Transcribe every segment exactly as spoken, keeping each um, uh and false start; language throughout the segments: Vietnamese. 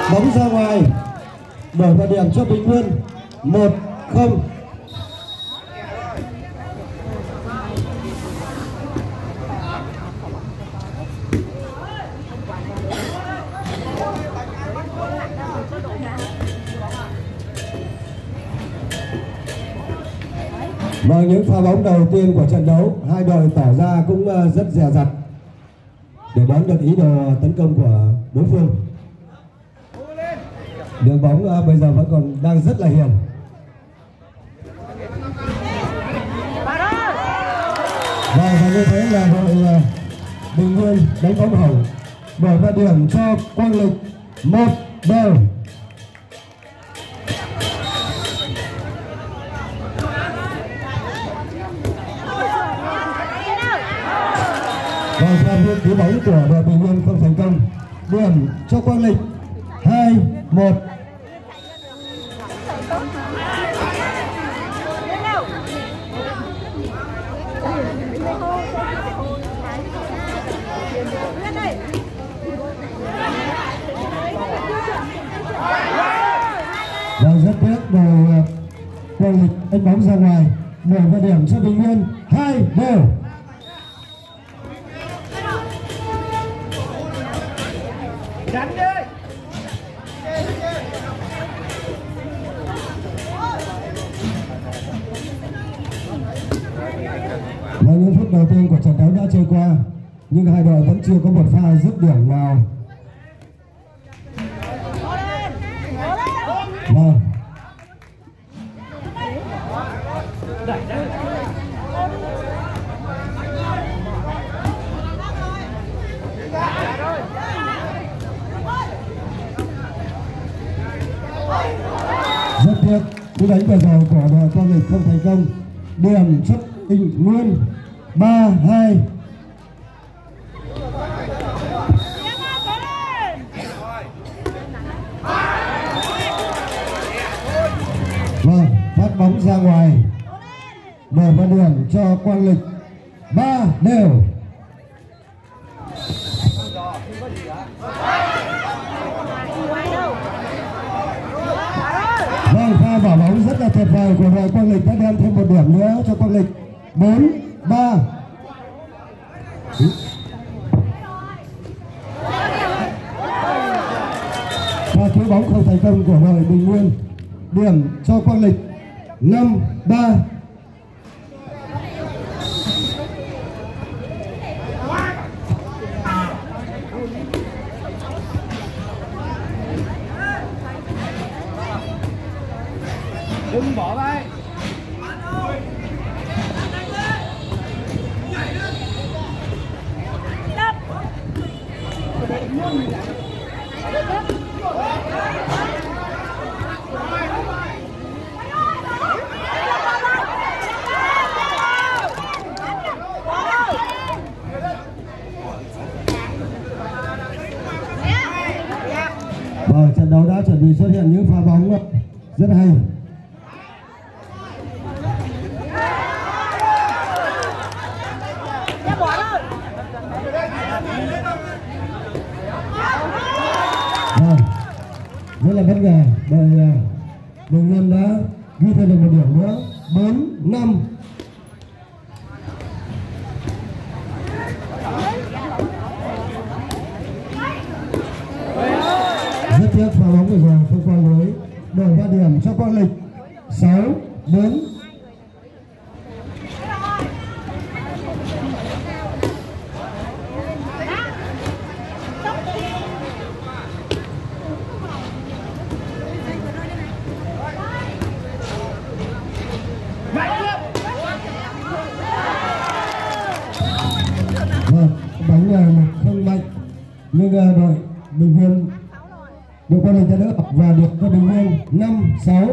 Bóng ra ngoài, đổi vào điểm cho Bình Nguyên một không. Và những pha bóng đầu tiên của trận đấu, hai đội tỏ ra cũng rất dè dặt để đoán được ý đồ tấn công của đối phương. Đường bóng uh, bây giờ vẫn còn đang rất là hiền. Và, và như thế là đội uh, Bình Nguyên đánh bóng hỏng, đổi vào điểm cho Quang Lịch một đều. Và pha cứu bóng của đội Bình Nguyên không thành công, điểm cho Quang Lịch hai một. Và rất tiếc đội Quang Lịch đánh bóng ra ngoài, đổi vào điểm cho Bình Nguyên hai đều. Và những phút đầu tiên của trận đấu đã trôi qua, nhưng hai đội vẫn chưa có một pha dứt điểm nào. Vâng. Rất tiếc, cú đánh vừa rồi của đội Quang Lịch không thành công, điểm cho Bình Nguyên ba hai. Vâng, phát bóng ra ngoài, đổi vào điểm cho Quang Lịch ba đều. Vâng, pha bỏ bóng rất là tuyệt vời của đội Quang Lịch đã đem thêm một điểm nữa cho Quang Lịch bốn ba. Và cứu bóng không thành công của đội Bình Nguyên, điểm cho Quang Lịch năm ba. Đừng bỏ bay. Và trận đấu đã chuẩn bị xuất hiện những pha bóng rất hay. Vâng, rất là bất ngờ, đội Bình Nguyên đã ghi thêm được một điểm nữa, bốn năm. Rất tiếc pha bóng vừa rồi không qua lưới, đổi ra điểm cho Quang Lịch sáu bốn. Vâng, bóng là một không mạnh, nhưng đội Bình Nguyên, đội Quang Lịch đã đỡ và được cho Bình Nguyên năm sáu.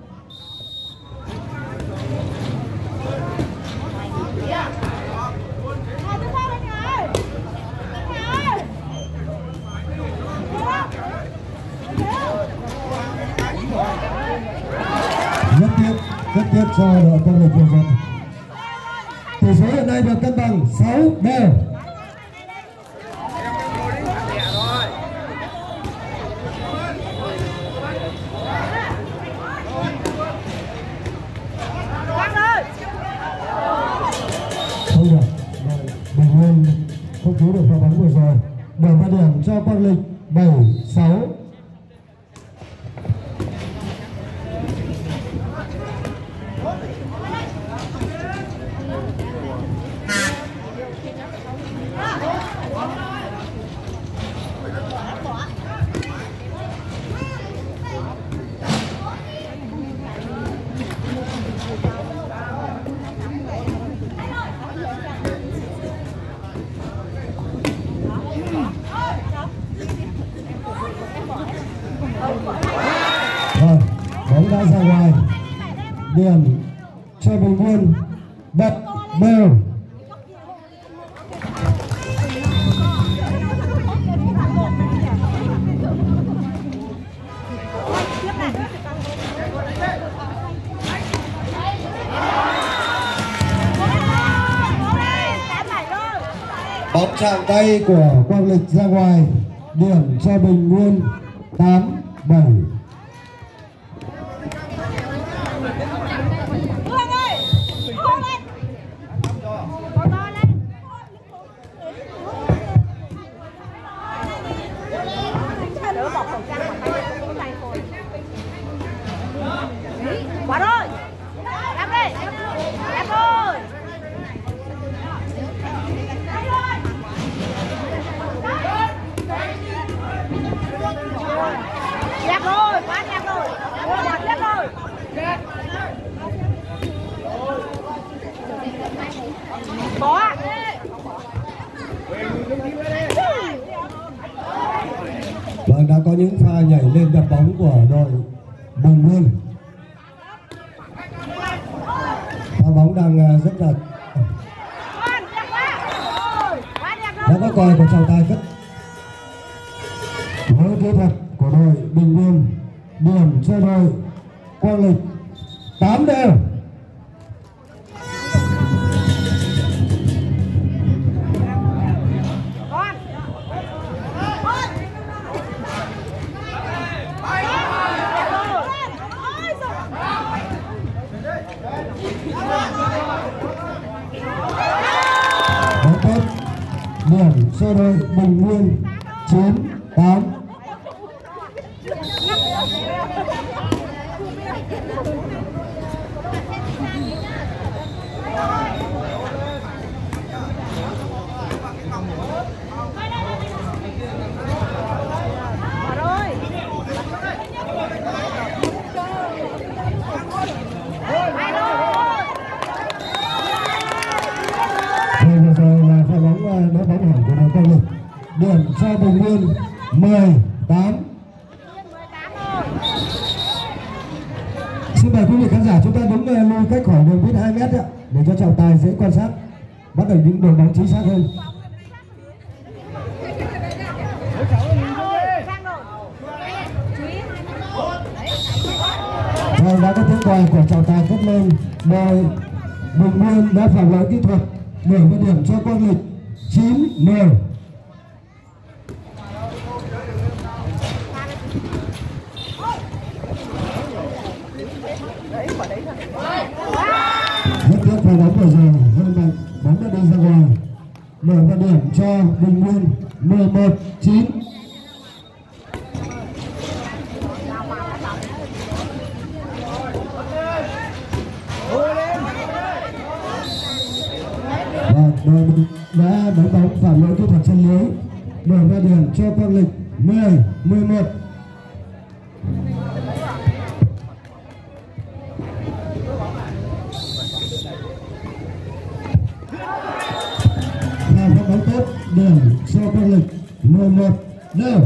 Rất tiếc, rất tiếc cho đội Quang Lịch vừa rồi. Tỷ số hiện nay được cân bằng sáu đều. không cứu được pha bóng vừa rồi. Mở ra điểm cho Quang Lịch bảy sáu. Rồi, bóng đã ra ngoài. Điểm cho Bình Nguyên bật đều. Bóng chạm tay của Quang Lịch ra ngoài. Điểm cho Bình Nguyên tám bảy. Quá rồi. Em đi. Em ơi. Đẹp rồi, quá đẹp rồi. Quá đẹp rồi. Có ạ. Vâng, đã có những pha nhảy lên đập bóng của đội Bình Nguyên. Pha bóng đang rất là đã có còi của trọng tài cất. Với kỹ thuật của đội Bình Nguyên, điểm cho đội Quang Lịch tám đều. Bóng tốt, điểm cho đội Bình Nguyên chín tám. Vừa rồi là pha bóng đá bóng hỏng của đội Quang Lịch. Điểm cho Bình Nguyên mười tám. Xin mời quý vị khán giả chúng ta đứng lui cách khỏi đường biên hai mét ạ, để cho trọng tài dễ quan sát, bắt đầu những đường bóng chính xác hơn. Rồi đã có tiếng còi của trọng tài cất lên. Đội Bình Nguyên đã phạm lỗi kỹ thuật, mở một điểm cho Quang Lịch chín mười. Rất tiếc pha bóng vừa rồi hơi mạnh, bóng đã đi ra ngoài. Mở một điểm cho Bình Nguyên mười một chín. Và đội đã đánh bóng phạm lỗi kỹ thuật chân lưới, mở ra điểm cho Quang Lịch mười mười một. Và phát bóng tốt, điểm cho Quang Lịch mười một đều.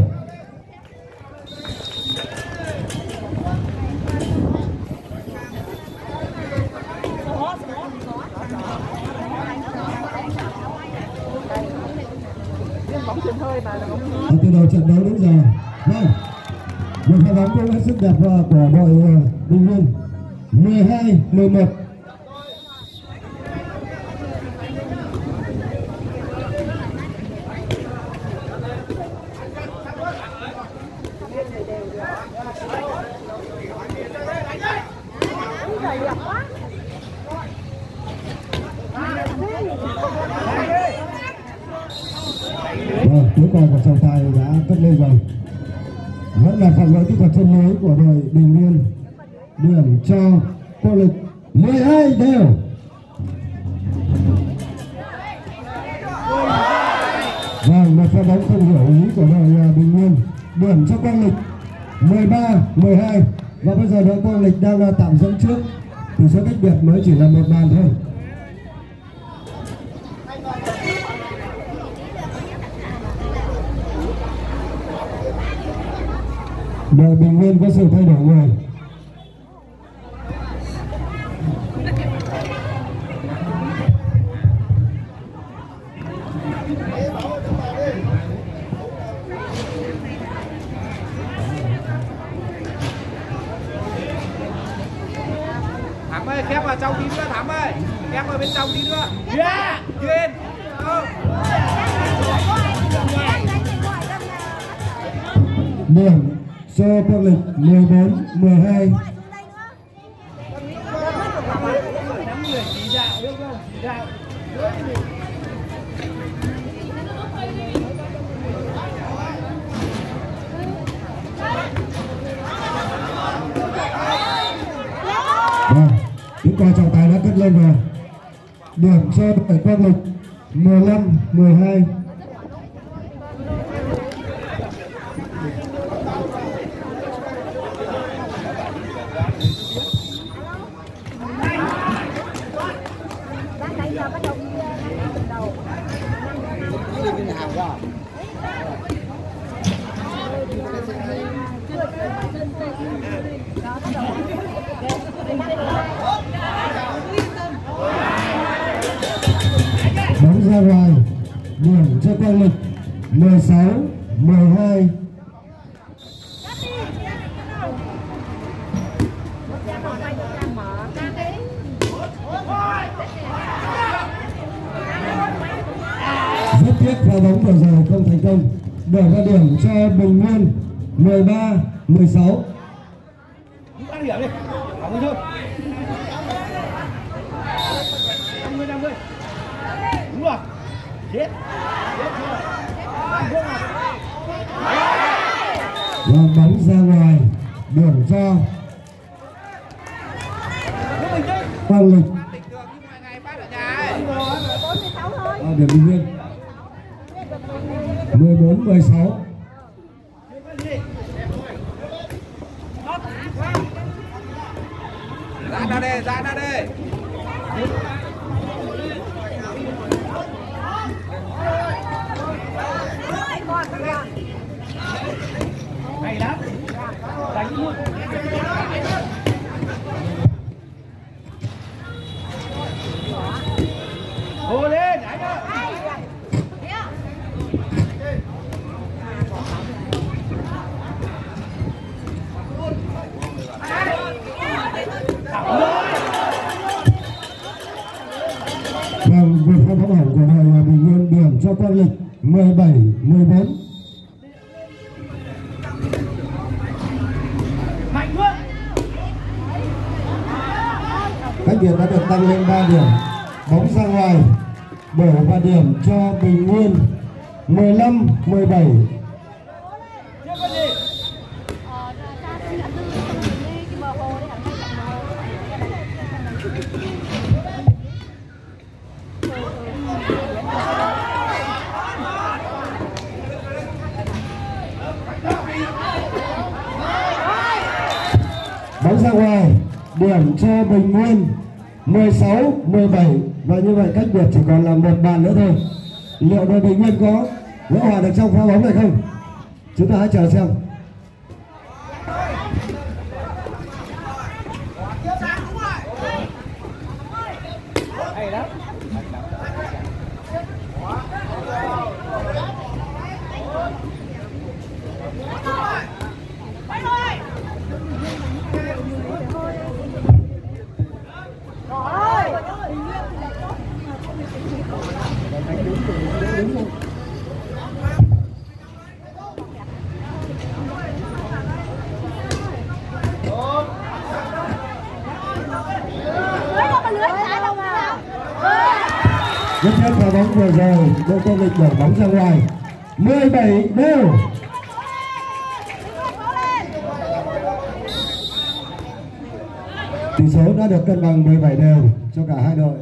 Ở từ đầu trận đấu đến giờ, vâng, một pha bóng cũng hết sức đẹp của đội Bình Nguyên mười hai mười một. Rồi, tiếng còi của trọng tài đã cất lên rồi. Vẫn là phạm lỗi kỹ thuật chân lưới của đội Bình Nguyên. Điểm cho Quang Lịch mười hai đều. Vâng, một pha bóng không hiểu ý của đội Bình Nguyên. Điểm cho Quang Lịch mười ba mười hai. Và bây giờ đội Quang Lịch đang tạm dẫn trước. Tỷ số cách biệt mới chỉ là một bàn thôi. Đội Bình Nguyên có sự thay đổi người. Thắm ơi, khép vào trong tí nữa Thắm ơi. Khép vào bên trong tí nữa. Yeah, Duyên. Oh. Điểm cho Quang Lịch mười bốn mười hai. Vâng, tiếng còi trọng tài đã cất lên rồi. Điểm cho đội Quang Lịch mười lăm mười hai. Bóng ra ngoài, điểm cho Quang Lịch mười sáu mười hai. Rất tiếc pha bóng vừa rồi không thành công. Để ra điểm cho Bình Nguyên mười ba mười sáu. Ăn điểm đi. Bóng đi thôi. năm mươi năm mươi. Đúng rồi. Chết. Và bóng ra ngoài, điểm cho Quang Lịch. À, điểm Bình Nguyên mười bốn mười sáu. Ra ra đây, ra ra đây. Hay lắm. Đánh luôn. Hô lên, đánh ơi. Vâng, vượt qua bóng hỏng của đội Bình Nguyên, điểm cho Quang Lịch mười bảy mười bốn. Mạnh quá. Cách biệt đã được tăng lên ba điểm. Bóng ra ngoài, đổ và điểm cho Bình Nguyên mười lăm mười bảy. Bóng ra ngoài, điểm cho Bình Nguyên mười sáu mười bảy. Và như vậy cách biệt chỉ còn là một bàn nữa thôi. Liệu đội Bình Nguyên có gỡ hòa được trong pha bóng này không? Chúng ta hãy chờ xem. Hay lắm. Rất tiếc pha bóng vừa rồi, đội Quang Lịch đổ bóng ra ngoài. mười bảy đều. Tỷ số đã được cân bằng mười bảy đều cho cả hai đội.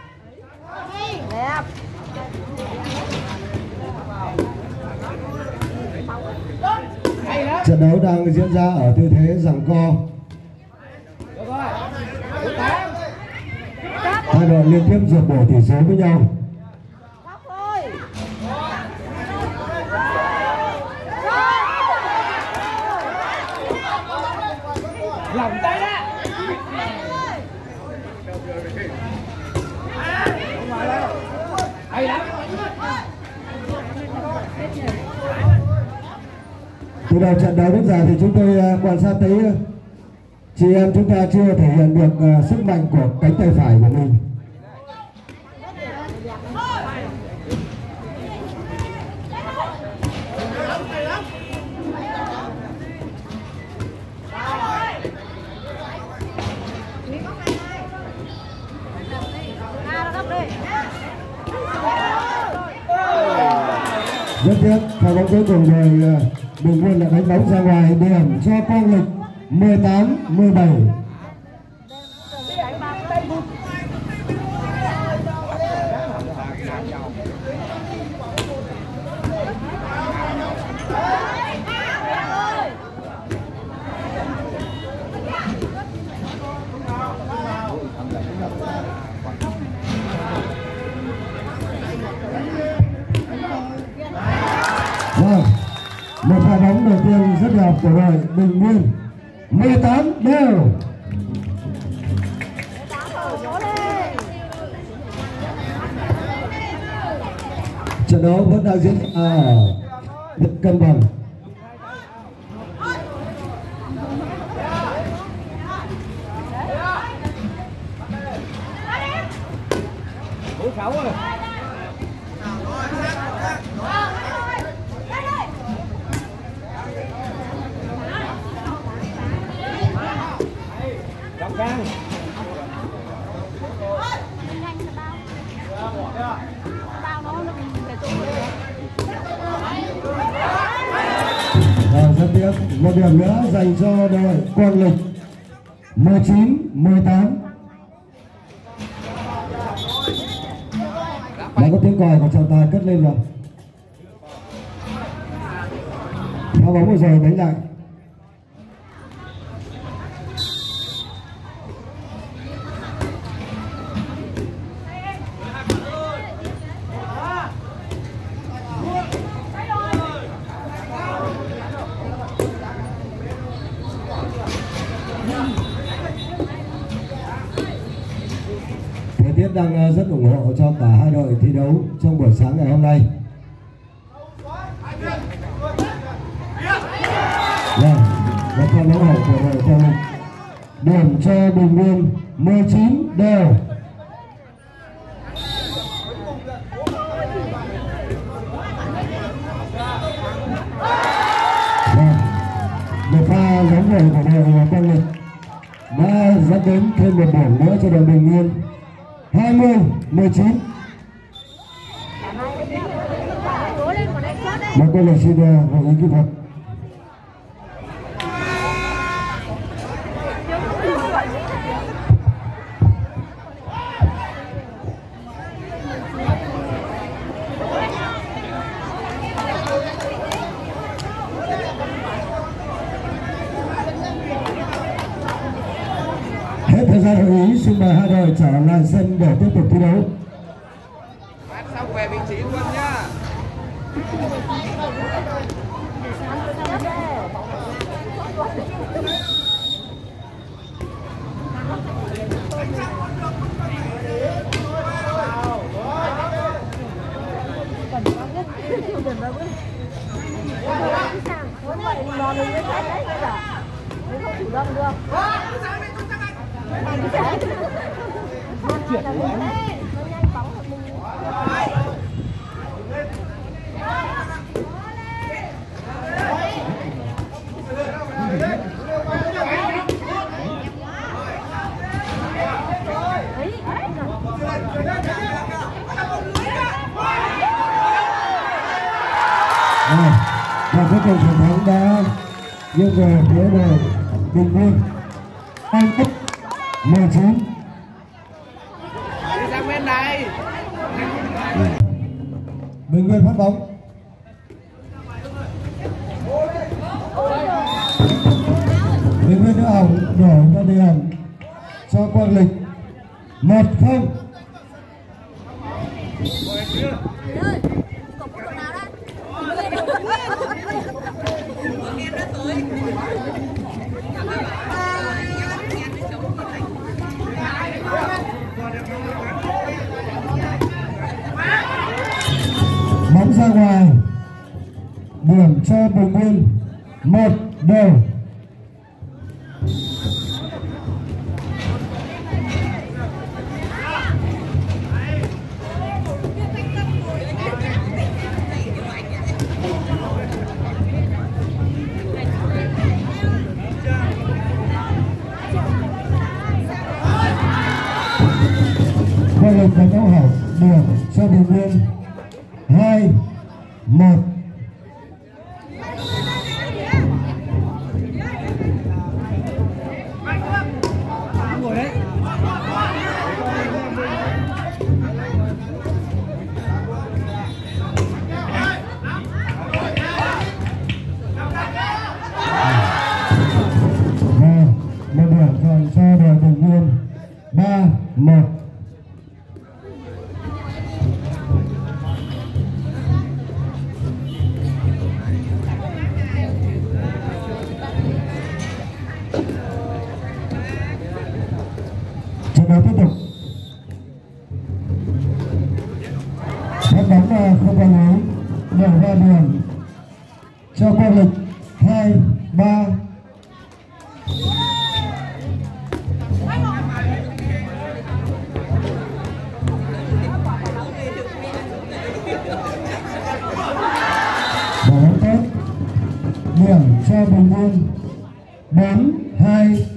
Trận đấu đang diễn ra ở tư thế giằng co. Hai đội liên tiếp rượt đuổi tỷ số với nhau. Lỏng tay ra. Hay lắm. Từ đầu trận đấu đến giờ thì chúng tôi quan sát thấy chị em chúng ta chưa thể hiện được sức mạnh của cánh tay phải của mình. Rất tiếc, pha bóng cuối cùng rồi Bình Nguyên đã đánh bóng ra ngoài, điểm cho Quang Lịch mười tám mười bảy. Vâng, một pha bóng đầu tiên rất đẹp của đội Bình Nguyên, mười tám đều. Trận đấu vẫn đang diễn ra ở mức cân bằng. Sáu rồi. Vâng. À, rất tiếc, một điểm nữa dành cho đội Quang Lịch mười chín mười tám. Đã có tiếng còi của trọng tài cất lên rồi. Pha bóng vừa rồi đánh lại. Thời tiết đang rất ủng hộ cho cả hai đội thi đấu trong buổi sáng ngày hôm nay. Vâng, và pha bóng hậu của đội Quang Lịch, điểm cho Bình Nguyên mười chín đều. Vâng, một pha giống người của đội Quang Lịch đã dẫn đến thêm một điểm nữa cho đội Bình Nguyên, hai mươi mười chín. Một câu lời xin hội ý kỹ thuật. Hết thời gian hội ý, xin mời hai đội trở lại sân để tiếp tục thi đấu. Phát xong về vị trí luôn nhá. Và cuối cùng chiến thắng đã nghiêng về phía đội Bình Nguyên. Anh Úc mười chín. Đi sang bên này. Bình Nguyên phát bóng. Bình Nguyên đã hỏng đổ ra điểm cho Quang Lịch một không. Bóng ra ngoài, điểm cho Bình Nguyên một đều. Quang Lịch và Cao Hảo điểm cho Bình Nguyên hai một. Một điểm còn cho đội Bình Nguyên ba một. Trận đấu tiếp tục. Phát bóng không vào lưới, đổ ra đường cho Quang Lịch hai ba. Bỏ bóng tốt, điểm cho Bình Nguyên bốn hai.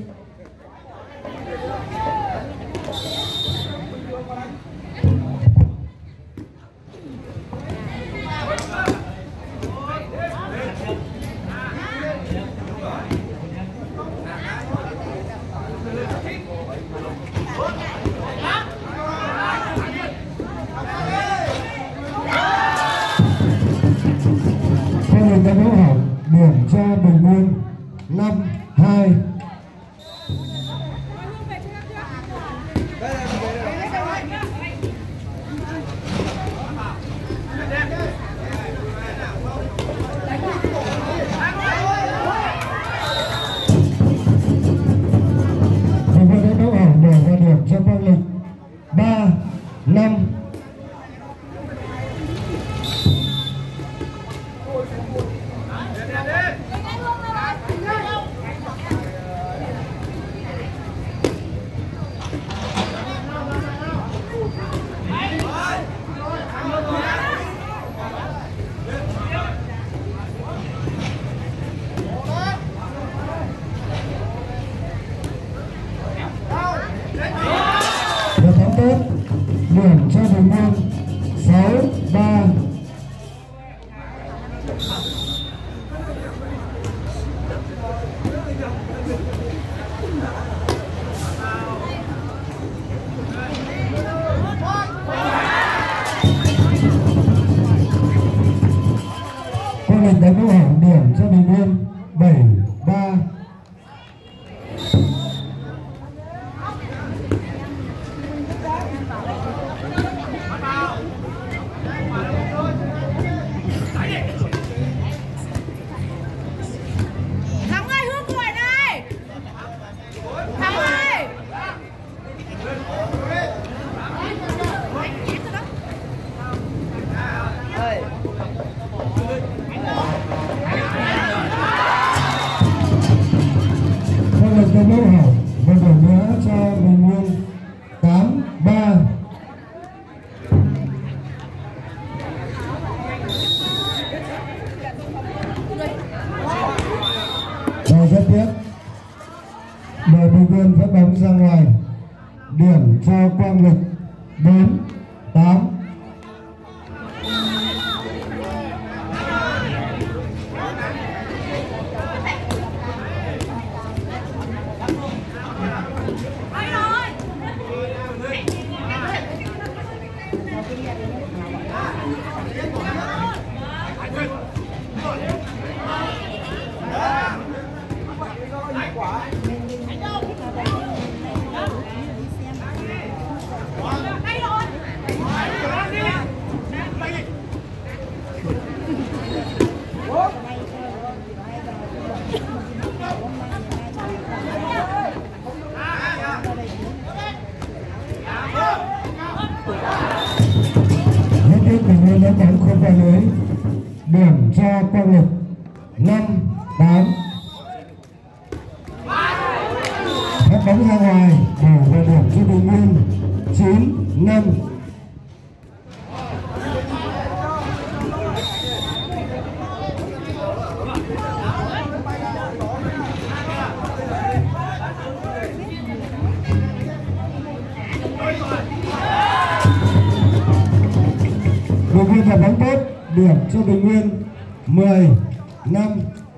Quang Lịch đã đấu hỏng, điểm cho Bình Nguyên năm hai. Bình Nguyên đã đấu hỏng, đổ ra điểm cho Quang Lịch ba năm. Và thắng tốt, điểm cho Bình Nguyên sáu ba. Quang Lịch đã đấu hỏng, điểm cho Bình Nguyên bảy ba. Thắng ơi, Hương ngồi đây. Thắng ơi. Quang Lịch đã đấu hỏng và điểm nữa cho Bình Nguyên tám ba. Và rất tiếc, đội Bình Nguyên phát bóng ra ngoài, điểm cho Quang Lịch bốn tám. điểm cho Quang Lực năm tám. Phát bóng ra ngoài bổ về điểm cho Bình Nguyên chín năm. Bình Nguyên là bóng tốt, điểm cho Bình Nguyên mười năm.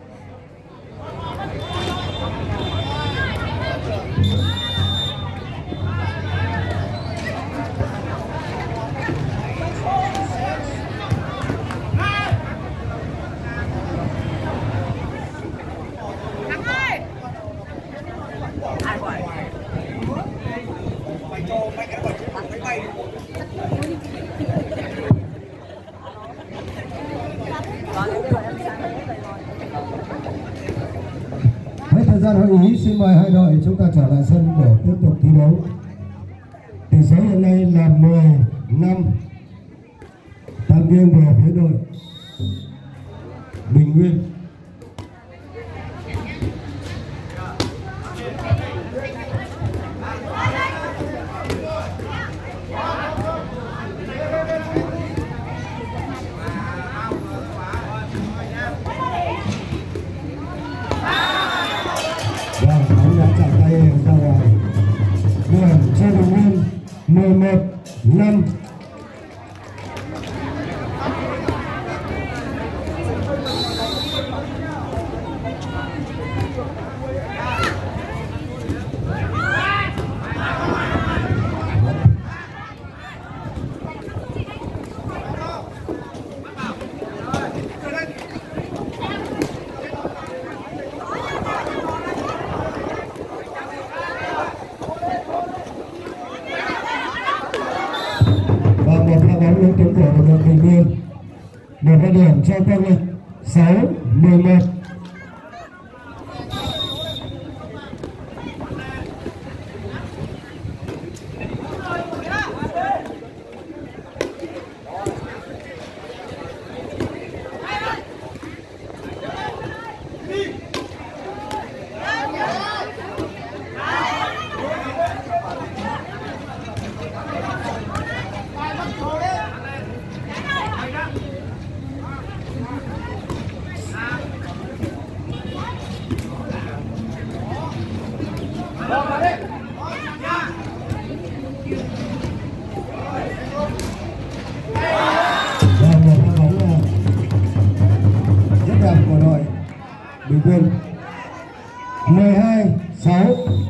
Hết thời gian hội ý, xin mời hai đội chúng ta trở lại sân để tiếp tục thi đấu. Tỷ số hiện nay là mười năm. Tam Viên về phía đội Bình Nguyên. Điểm cho Bình Nguyên mười một năm. Bóng lên tuyến của đội Bình Nguyên để có điểm cho Quang Lực sáu mười một. Bình Nguyên mười hai sáu.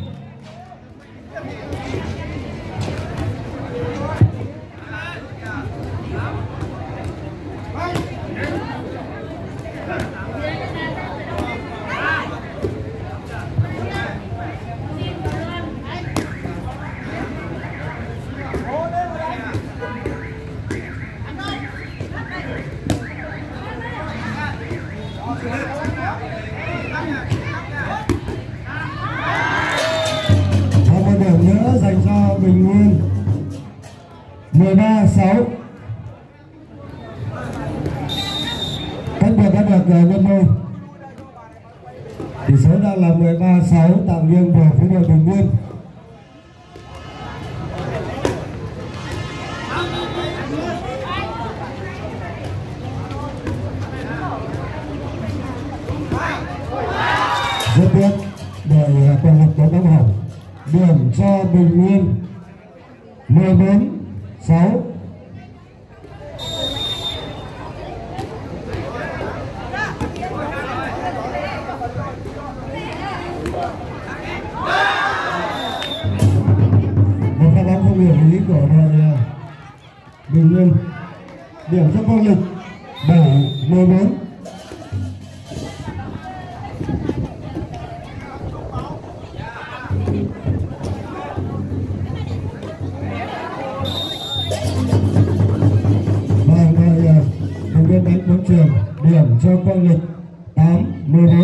Nữa dành cho Bình Nguyên mười ba sáu. Cách biệt đã được nhân đôi. Tỷ số đang là mười ba sáu, tạo nghiêng về phía đội Bình Nguyên. Rất tiếc đội Quang Lực có bóng hỏng. Điểm cho Bình Nguyên mười bốn sáu. Một pha bóng không hiểu lý của đội Bình Nguyên. Điểm cho Quang Lực bảy mười bốn. Bình Nguyên đánh bóng chuyền, điểm cho Quang Lực tám mười bốn.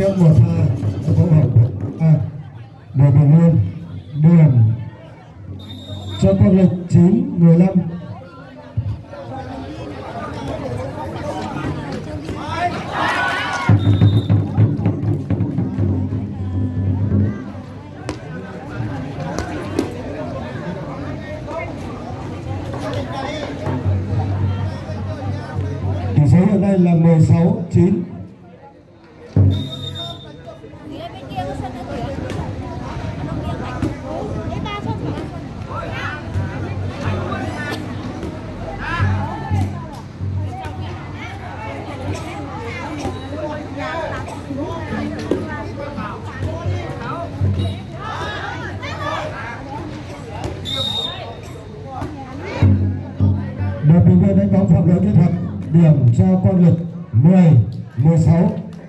tiếp một hai phối hợp à đội Bình Nguyên điểm cho Quang Lịch chín mười lăm. Tỷ số hiện nay là mười sáu chín. Đội Bình Nguyên đánh bóng phạm lỗi kỹ thuật, điểm cho Quang Lịch mười mười sáu.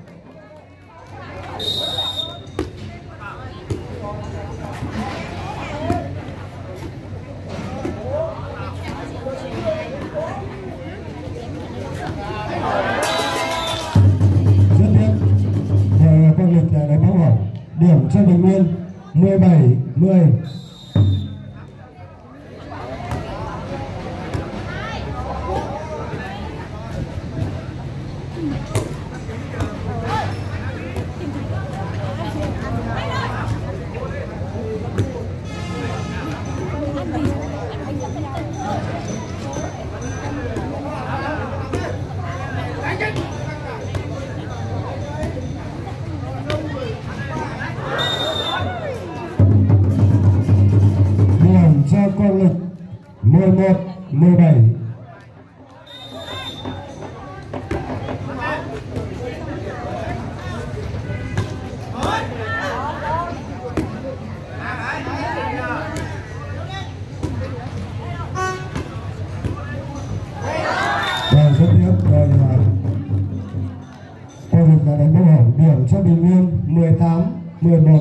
Rất tiếc rồi Quang Lịch đánh bóng hỏng, điểm cho Bình Nguyên mười bảy mười. Cho Quang Lịch mười một mười bảy. Rồi rất tiếc rồi Quang Lịch đã đánh bóng hỏng, điểm cho Bình Nguyên mười tám mười một.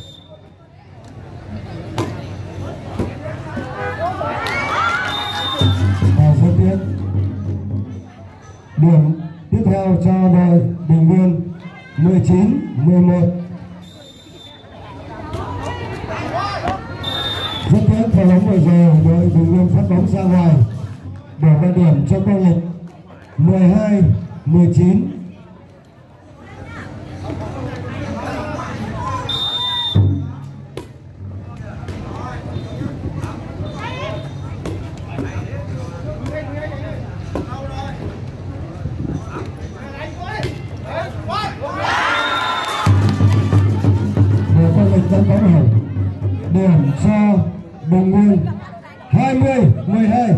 Điểm tiếp theo cho đội Bình Nguyên mười chín mười một. Rất tiếc pha bóng vừa rồi đội Bình Nguyên phát bóng ra ngoài, để ra điểm cho Quang Lịch mười hai mười chín. Đánh bóng hỏng, điểm cho Bình Nguyên hai mươi mười hai.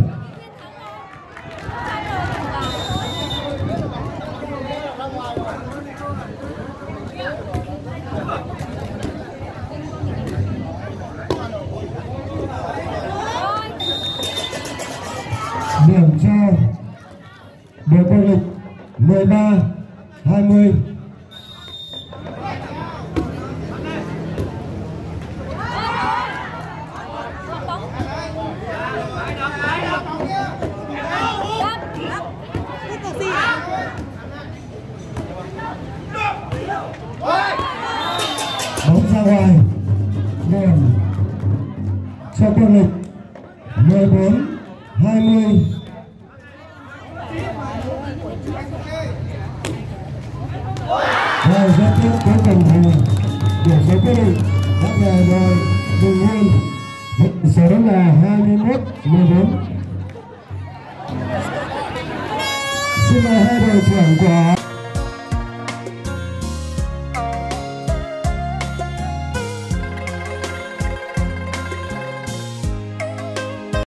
Điểm cho đội Quang Lịch mười ba hai mươi. Bóng ra ngoài, điểm cho Quang Lịch mười bốn hai mươi. Rồi rất tiếc cuối cùng thì điểm số quyết định đã về đội Bình Nguyên, điểm số là hai mươi mốt mười bốn. Xin mời hai đội trưởng của